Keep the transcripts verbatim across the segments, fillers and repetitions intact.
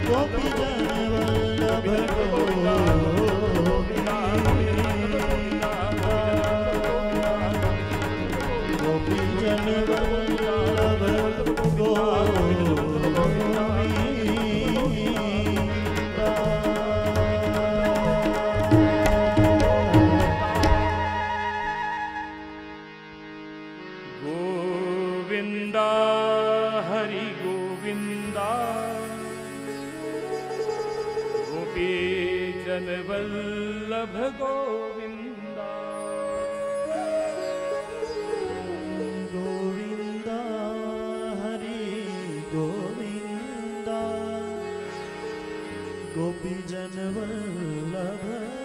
वल्लभ गोविंदा गोविंदा हरि गोविंदा गोपी जन वल्लभ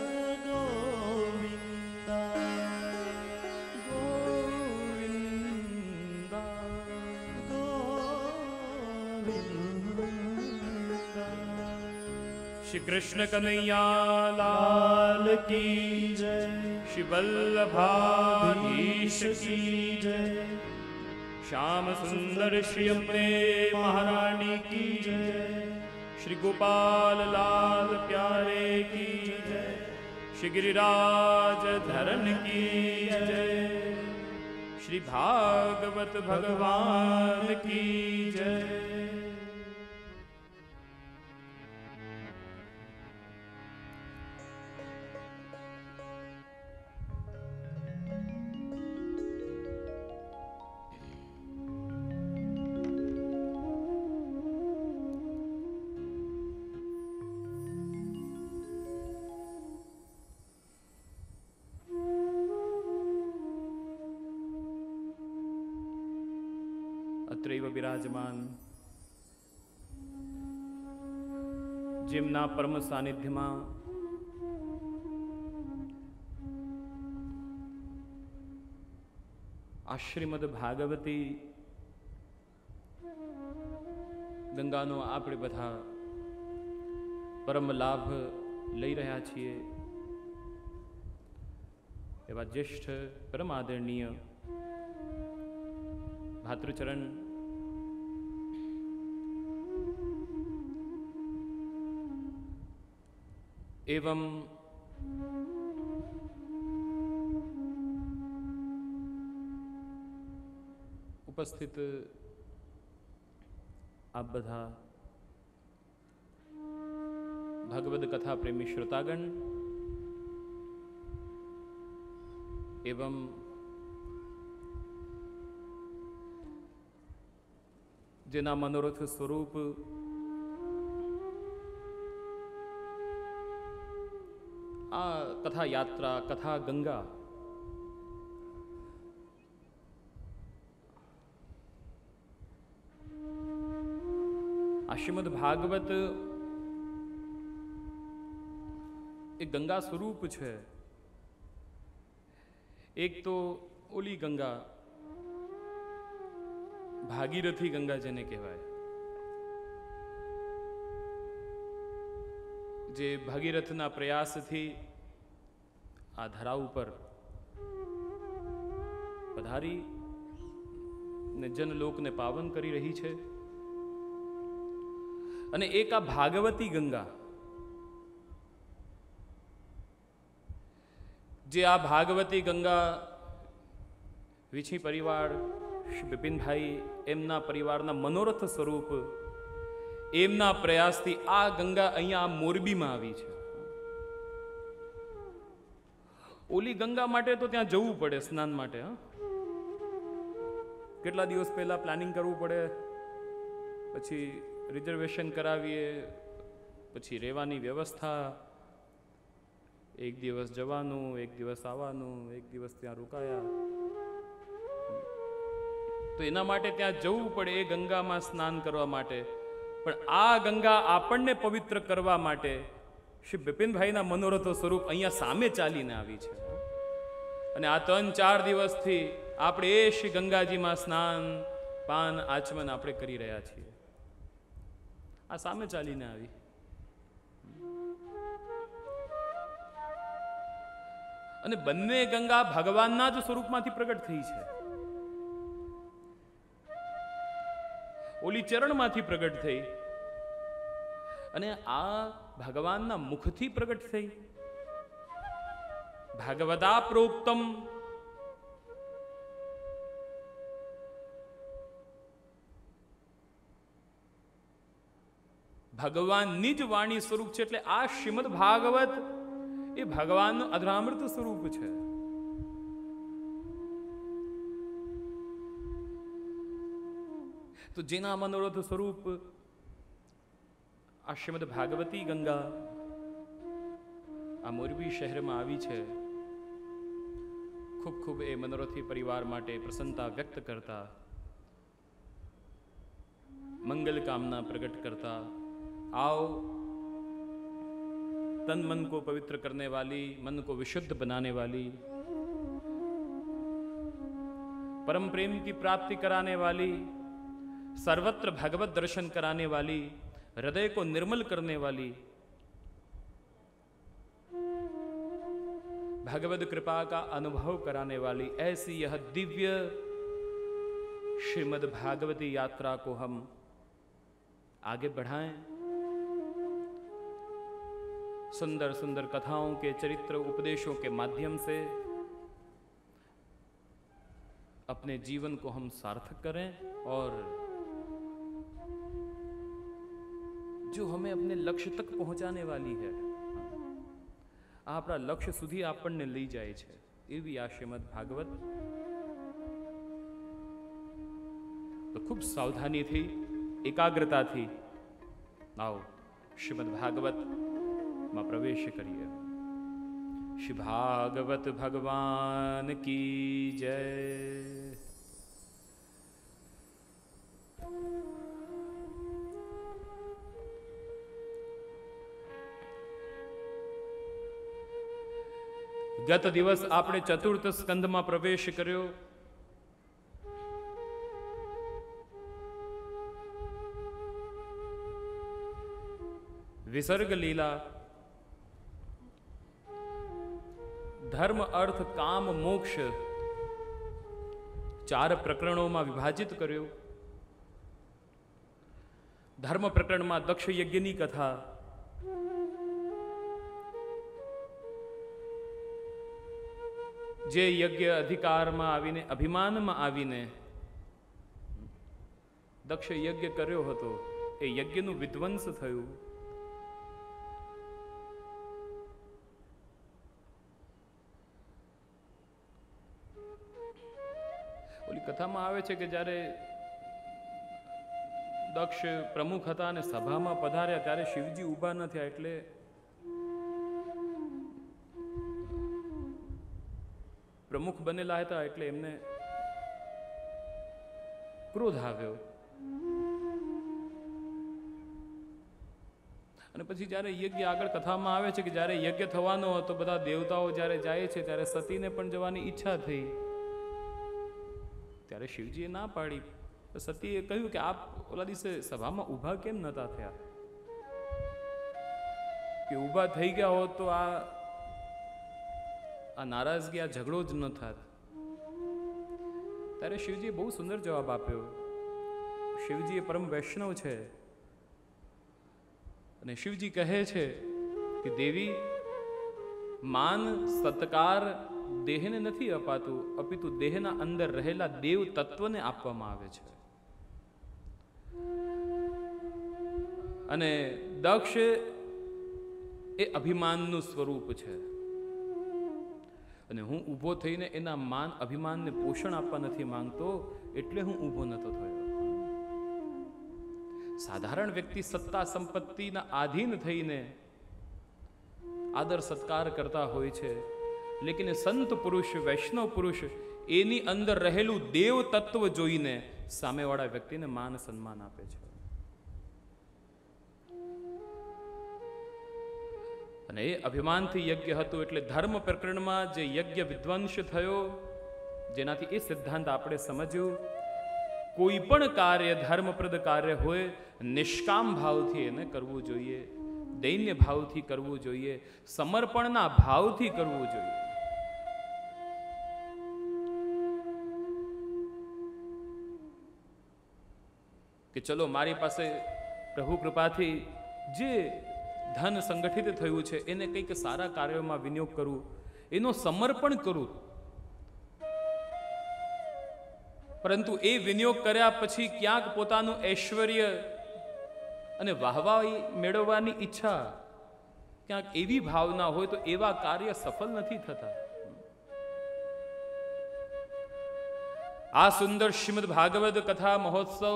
गोविंदा गोविंदा गोविंदा। श्री कृष्ण कन्हैया लाल की जय, श्री वल्लभाधीश की जय, श्याम सुंदर श्री अम्बे महारानी की जय, श्री गोपाल लाल प्यारे की जय, श्री गिरिराज धरन की जय, श्री भागवत भगवान की जय। अत्रैव विराजमान જેમના પરમ સાનિધ્યમાં આ શ્રીમદ ભાગવતી ગંગાનો આપણે બધા પરમ લાભ લઈ રહ્યા છીએ એવા જ્યેષ્ઠ પરમ આદરણીય भातृचरण एवं उपस्थित आप बधा भगवद कथा प्रेमी श्रोतागण एवं जेना मनोरथ स्वरूप आ कथा यात्रा कथा गंगा आ श्रीमद् भागवत एक गंगा स्वरूप है। एक तो ओली गंगा भागीरथी गंगा जेने कहेवाय, जे भागीरथना प्रयास थी आ धरा पर पधारी ने जनलोक ने पावन करी रही है। अने एक आ भागवती गंगा जे आ भागवती गंगा वीछी परिवार श्री बिपिन भाई एमना परिवारना मनोरथ स्वरूप एमना प्रयास थी आ गंगा अहींया मोरबी में आवी छे। ओली गंगा माटे तो त्यां जवुं पड़े स्नान माटे, हाँ केटला दिवस पहला प्लानिंग करवुं पड़े, पछी रिजर्वेशन करावीए, पछी रहेवानी व्यवस्था, एक दिवस जवानुं एक दिवस आवानुं एक दिवस त्यां रोकाया, तो एना माटे त्यां जवुं पड़े ए गंगामां स्नान करवा माटे। पण आ गंगा आपणने पवित्र करवा माटे श्री बिपिन भाईना मनोरथो स्वरूप अहींया सामे चालीने आवी छे। अने आ त्रण चार दिवसथी आपणे ए श्री गंगाजीमां स्नान पान आचमन आपणे करी रह्या छीए। आ सामे चालीने आवी। अने बंने गंगा भगवानना ज स्वरूपमांथी प्रगट थई छे। ओली चरणमांथी प्रगट थई અને આ ભગવાનના મુખથી પ્રગટ થઈ. ભાગવતા પ્રોક્તમ. ભગવાનની જ વાણી સ્વરૂપ છે, એટલે આ શ્રીમદ ભાગવત એ ભગવાનનું અધરામૃત સ્વરૂપ છે. તો જેના મનોરથ સ્વરૂપ આ શ્રીમદ ભાગવતી ગંગા આ મોરબી શહેરમાં આવી છે, ખૂબ ખૂબ એ મનોરથી પરિવાર માટે પ્રસન્નતા વ્યક્ત કરતા, मंगल कामना प्रकट करता, आओ तन मन को पवित्र करने वाली, मन को विशुद्ध बनाने वाली, परम प्रेम की प्राप्ति कराने वाली, सर्वत्र भगवत दर्शन कराने वाली, हृदय को निर्मल करने वाली, भगवत कृपा का अनुभव कराने वाली ऐसी यह दिव्य श्रीमद् भागवती यात्रा को हम आगे बढ़ाएं. सुंदर सुंदर कथाओं के, चरित्र उपदेशों के माध्यम से अपने जीवन को हम सार्थक करें और जो हमें अपने लक्ष्य तक पहुंचाने वाली है, आपरा लक्ष्य सुधी आपने लई जाए छे एवी आ श्रीमद् भागवत. तो खूब सावधानी थी, एकाग्रता थी आओ श्रीमद् भागवत में प्रवेश करिए. श्री भागवत भगवान की जय. गत दिवस आपने चतुर्थ स्कंद में प्रवेश कर्यो. विसर्ग लीला, धर्म अर्थ काम मोक्ष चार प्रकरणों में विभाजित कर्यो. धर्म प्रकरण में दक्ष यज्ञ की कथा, जे यज्ञ अधिकार में आवीने, अभिमान में आवीने दक्ष यज्ञ कर्यो हतो, ए यज्ञ नु विध्वंस थयु. ओली कथा में आवे छे के जारे दक्ष प्रमुख हता ने सभा में पधार्या त्यारे शिवजी उभा न थया, एटले प्रमुख बनेला था एटले एमने क्रोध आव्यो. અને પછી જ્યારે યજ્ઞ આગળ કથામાં આવે છે કે જ્યારે યજ્ઞ થવાનો હતો, બધા દેવતાઓ જ્યારે જાય છે ત્યારે સતીને પણ જવાની ઈચ્છા થઈ. ત્યારે શિવજીએ ના પાડી. તો સતીએ કહ્યું કે આપ ઓલા દિવસે સભામાં ઊભા કેમ નતા થયા, કે ઊભા થઈ ગયા હોત તો આ આ નારાજગી, આ ઝઘડો જ ન થાત. ત્યારે શિવજીએ બહુ સુંદર જવાબ આપ્યો. શિવજી એ પરમ વૈષ્ણવ છે અને શિવજી કહે છે કે દેવી, માન સત્કાર દેહને નથી અપાતું, અપિતુ દેહના અંદર રહેલા દેવ તત્વને આપવામાં આવે છે. અને દક્ષ એ અભિમાનનું સ્વરૂપ છે અને હું ઊભો થઈને એના માન અભિમાનને પોષણ આપવા નથી માંગતો, એટલે હું ઊભો નતો થયો. સાધારણ વ્યક્તિ સત્તા સંપત્તિના આધીન થઈને આદર સત્કાર કરતા હોય છે, લેકિન સંત પુરુષ, વૈષ્ણવ પુરુષ એની અંદર રહેલું દેવ તત્વ જોઈને સામેવાળા વ્યક્તિને માન સન્માન આપે છે. અને એ અભિમાનથી યજ્ઞ હતું. એટલે ધર્મ પ્રકરણમાં જે યજ્ઞ વિધ્વંસ થયો, જેનાથી એ સિદ્ધાંત આપણે સમજ્યું, કોઈ પણ કાર્ય ધર્મપ્રદ કાર્ય હોય, નિષ્કામ ભાવથી એને કરવું જોઈએ, દૈન્ય ભાવથી કરવું જોઈએ, સમર્પણના ભાવથી કરવું જોઈએ. કે ચલો મારી પાસે પ્રભુ કૃપાથી જે ધન સંગઠિત થયું છે એને કંઈક સારા કાર્યોમાં વિનિયોગ કરવું, એનો સમર્પણ કરવું. પરંતુ એ વિનિયોગ કર્યા પછી ક્યાંક પોતાનું ઐશ્વર્ય અને વાહવાહી મેળવવાની ઈચ્છા, ક્યાંક એવી ભાવના હોય તો એવા કાર્ય સફળ નથી થતા. આ સુંદર શ્રીમદ ભાગવત કથા મહોત્સવ,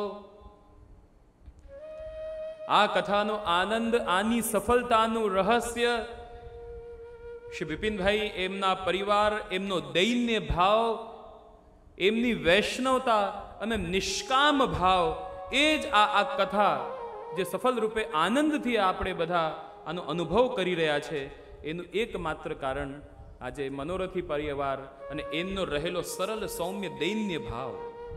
આ કથાનો આનંદ, આની સફળતાનું રહસ્ય શ્રી બિપિનભાઈ, એમના પરિવાર, એમનો દૈન્ય ભાવ, એમની વૈષ્ણવતા અને નિષ્કામ ભાવ, એ જ આ આ કથા જે સફળ રૂપે આનંદથી આપણે બધા આનો અનુભવ કરી રહ્યા છે, એનું એકમાત્ર કારણ આજે મનોરથી પરિવાર અને એમનો રહેલો સરળ સૌમ્ય દૈન્ય ભાવ.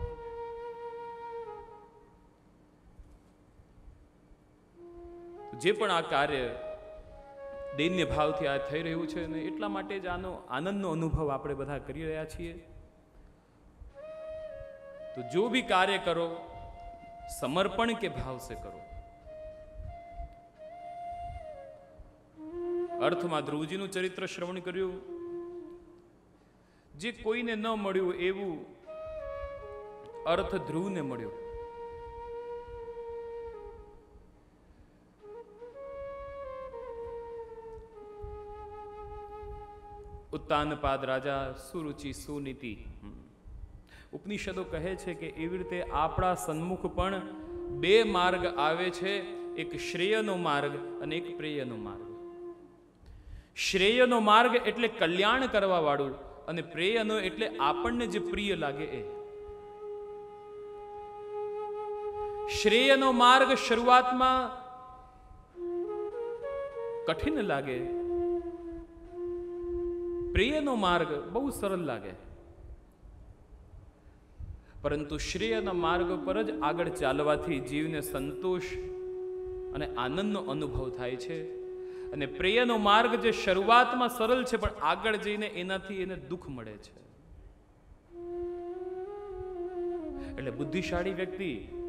જે પણ આ કાર્ય દૈન્ય ભાવથી આ થઈ રહ્યું છે ને એટલા માટે જ આનો આનંદનો અનુભવ આપણે બધા કરી રહ્યા છીએ. તો જો ભી કાર્ય કરો સમર્પણ કે ભાવ સે કરો. અર્થમાં ધ્રુવજીનું ચરિત્ર શ્રવણ કર્યું. જે કોઈને ન મળ્યું એવું અર્થ ધ્રુવને મળ્યો. ઉત્તાનપાદ રાજા સુરુચિ સુનીતિ. ઉપનિષદો કહે છે કે એવી રીતે આપણા સન્મુખ પણ બે માર્ગ આવે છે, એક શ્રેયનો માર્ગ અને એક પ્રેયનો માર્ગ. શ્રેયનો માર્ગ એટલે કલ્યાણ કરવા વાળું, અને પ્રેયનો એટલે આપણને જે પ્રિય લાગે એ. શ્રેયનો માર્ગ શરૂઆતમાં કઠિન લાગે, પ્રેયનો માર્ગ બહુ સરળ લાગે. પરંતુ શ્રેયના માર્ગ પર જ આગળ ચાલવાથી જીવને સંતોષ અને આનંદનો અનુભવ થાય છે. અને પ્રેયનો માર્ગ જે શરૂઆતમાં સરળ છે પણ આગળ જઈને એનાથી એને દુઃખ મળે છે. એટલે બુદ્ધિશાળી વ્યક્તિ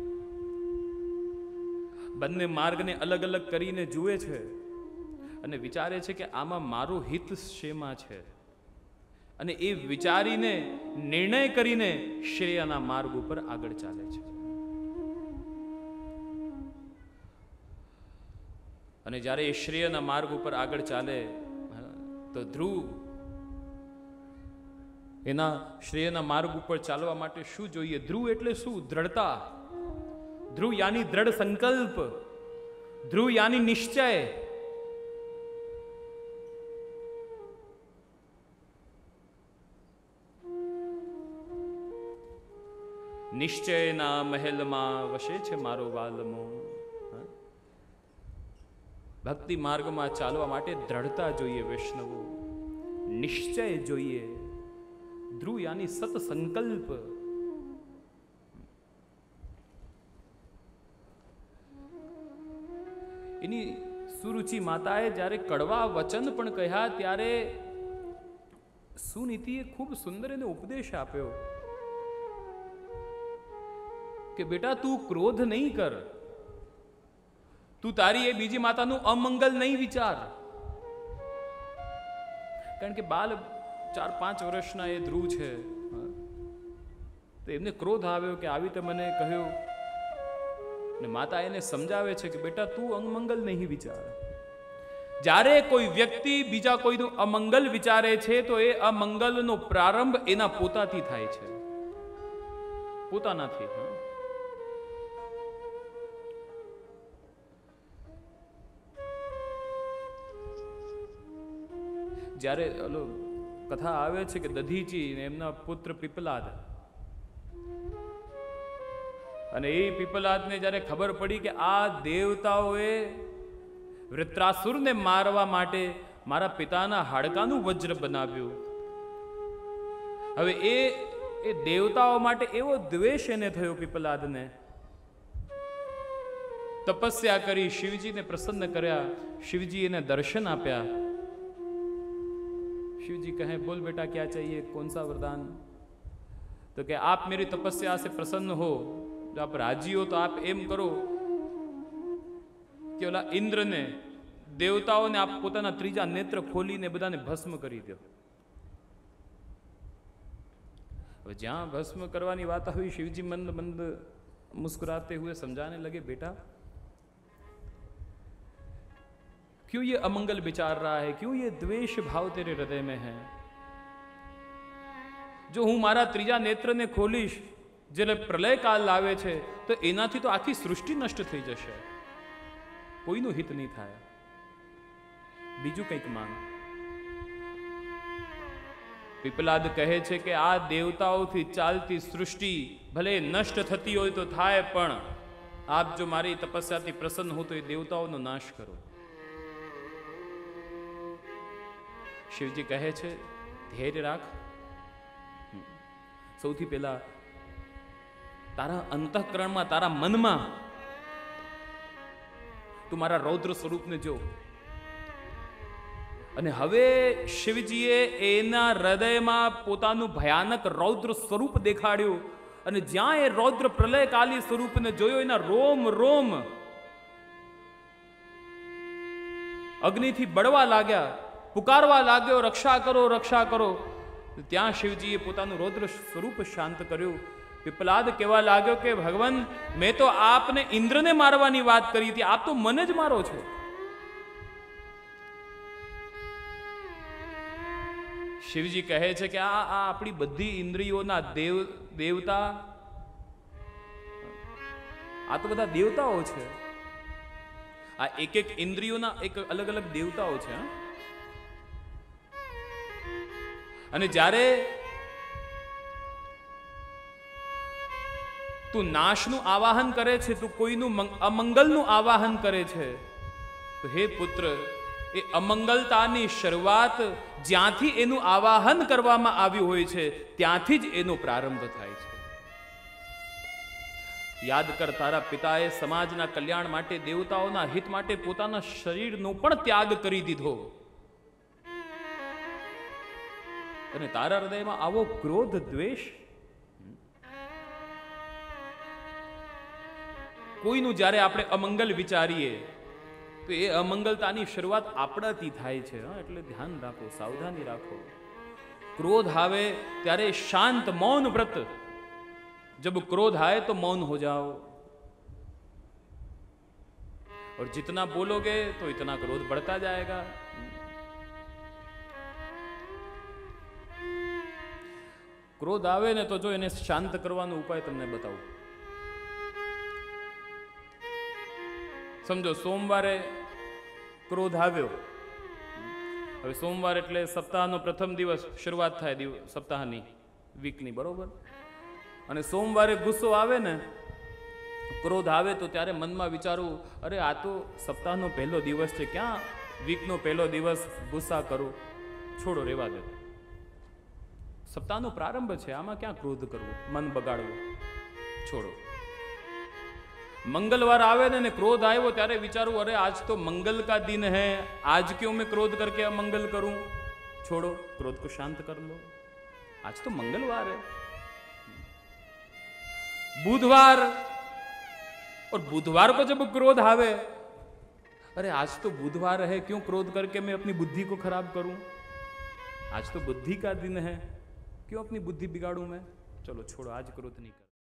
બંને માર્ગને અલગ અલગ કરીને જુએ છે અને વિચારે છે કે આમાં મારું હિત શેમાં છે, અને એ વિચારીને નિર્ણય કરીને શ્રેયના માર્ગ ઉપર આગળ ચાલે છે. અને જ્યારે એ શ્રેયના માર્ગ ઉપર આગળ ચાલે તો ધ્રુવ એના શ્રેયના માર્ગ ઉપર ચાલવા માટે શું જોઈએ? ધ્રુવ એટલે શું? દ્રઢતા. ધ્રુવ યાની દ્રઢ સંકલ્પ, ધ્રુવ યાની નિશ્ચય. નિશ્ચયના મહેલમાં વસે છે મારો વાલમો. ભક્તિ માર્ગમાં ચાલવા માટે દ્રઢતા જોઈએ વૈષ્ણવો, નિશ્ચય જોઈએ. ધ્રુવ યાની સત સંકલ્પ. એની સુરુચિ માતાએ જ્યારે કડવા વચન પણ કહ્યા ત્યારે સુનીતિએ ખૂબ સુંદર એને ઉપદેશ આપ્યો કે બેટા તું ક્રોધ નહીં કર, તું તારી એ બીજી માતાનું અમંગલ નહીં વિચાર. કારણ કે બાલ ચાર પાંચ વર્ષના એ ધ્રુવ છે, તો એમને ક્રોધ આવ્યો કે આવી તો મને કહ્યું, ને માતા એને સમજાવે છે કે બેટા તું અમંગલ નહીં વિચાર. જ્યારે કોઈ વ્યક્તિ બીજા કોઈનું અમંગલ વિચારે છે તો એ અમંગલનો પ્રારંભ એના પોતાથી થાય છે, પોતાનાથી. જ્યારે કથા આવે છે કે દધીચી ને એમના પુત્ર પીપલાદ, અને એ પીપલાદને જ્યારે ખબર પડી કે આ દેવતાઓએ વૃત્રાસુરને મારવા માટે મારા પિતાના હાડકાનું વજ્ર બનાવ્યું, હવે એ એ દેવતાઓ માટે એવો દ્વેષ એને થયો પીપલાદને. તપસ્યા કરી, શિવજીને પ્રસન્ન કર્યા, શિવજી એને દર્શન આપ્યા. शिवजी कहें बोल बेटा क्या चाहिए, कौन सा वरदान? तो कि आप मेरी तपस्या से प्रसन्न हो, जो आप राजी हो तो आप एम करो कि કે ઓલા ઇન્દ્રને, દેવતાઓને આપ પોતાના ત્રીજા નેત્ર ખોલીને બધાને ભસ્મ કરી દો. હવે જ્યાં ભસ્મ કરવાની વાત આવી, શિવજી મંદ મંદ मुस्कुराते हुए समझाने लगे, बेटा क्यों ये अमंगल विचार रहा है, क्यों ये द्वेष भाव तेरे हृदय में है? जो હું મારા ત્રીજા નેત્રને ખોલીશ, જ્યારે પ્રલય કાલ આવે છે, તો એનાથી તો આખી સૃષ્ટિ નષ્ટ થઈ જશે, કોઈનું હિત નહીં થાય. બીજું કંઈક માંગ. પીપલાદ કહે છે કે આ દેવતાઓથી ચાલતી સૃષ્ટિ ભલે નષ્ટ થતી હોય તો થાય, પણ આપ જો મારી તપસ્યાથી પ્રસન્ન હો તો એ દેવતાઓનો નાશ કરો. શિવજી કહે છે ધૈર્ય રાખ. સૌથી પહેલા તારા અંતઃકરણમાં, તારા મનમાં તું મારા રૌદ્ર સ્વરૂપને જો. અને હવે શિવજીએ એના હૃદયમાં પોતાનું ભયાનક રૌદ્ર સ્વરૂપ દેખાડ્યું, અને જ્યાં એ રૌદ્ર પ્રલયકાલી સ્વરૂપને જોયો, એના રોમ રોમ અગ્નિથી બળવા લાગ્યા, પુકારવા લાગ્યો, રક્ષા કરો, રક્ષા કરો. ત્યાં શિવજીએ પોતાનું રૌદ્ર સ્વરૂપ શાંત કર્યું. પીપલાદ કહેવા લાગ્યો કે ભગવાન, મેં તો આપને ઇન્દ્રને મારવાની વાત કરી હતી, આપ તો મને જ મારો છો. શિવજી કહે છે કે આ આ આપણી બધી ઇન્દ્રિયોના દેવ દેવતા આ તો બધા દેવતાઓ છે. આ એક એક ઇન્દ્રિયોના એક અલગ અલગ દેવતાઓ છે. અને જ્યારે તું નાશનું આવાહન કરે છે, તું કોઈનું અમંગલનું આવાહન કરે છે, તો હે પુત્ર, એ અમંગલતાની શરૂઆત જ્યાંથી એનું આવાહન કરવામાં આવ્યું હોય છે, ત્યાંથી જ એનો પ્રારંભ થાય છે. યાદ કર, તારા પિતાએ સમાજના કલ્યાણ માટે, દેવતાઓના હિત માટે પોતાના શરીરનો પણ ત્યાગ કરી દીધો, અને તારા હૃદયમાં આવો ક્રોધ, દ્વેષ. કોઈનું જ્યારે આપણે અમંગલ વિચારીએ તો એ અમંગલતાની શરૂઆત આપણાથી થાય છે. એટલે ધ્યાન રાખો, સાવધાની રાખો. ક્રોધ આવે ત્યારે શાંત મૌન વ્રત. जब क्रोध आए तो मौन हो जाओ, और जितना बोलोगे तो इतना क्रोध बढ़ता जाएगा. क्रोध આવે ને તો જો એને શાંત કરવાનો ઉપાય તમને બતાવું. સમજો સોમવારે ક્રોધ આવ્યો. હવે સોમવાર એટલે સપ્તાહનો પ્રથમ દિવસ, શરૂઆત થાય દિવસ સપ્તાહની, વીકની, બરોબર. અને સોમવારે ગુસ્સો આવે ને, ક્રોધ આવે, તો ત્યારે મનમાં વિચારવું, અરે આ તો સપ્તાહનો પહેલો દિવસ છે, ક્યાં વીકનો પહેલો દિવસ ગુસ્સા કરું, છોડો, રહેવા દે. સપ્તાહનો પ્રારંભ છે, આમાં ક્યાં ક્રોધ કરવું, મન બગાડવું, છોડો. મંગલવાર આવે ને ક્રોધ આવ્યો ત્યારે વિચારવું, અરે આજ તો મંગલ કા દિન है, आज क्यों मैं क्रोध करके अमंगल करूं, छोड़ो, क्रोध को शांत कर लो, आज तो मंगलवार है. बुधवार, और बुधवार को जब क्रोध आवे, अरे आज तो बुधवार है, क्यों क्रोध करके मैं अपनी बुद्धि को खराब करूं, आज तो बुद्धि का दिन है, क्यों अपनी बुद्धि बिगाड़ूं मैं, चलो छोड़ो, आज क्रोध नहीं कर.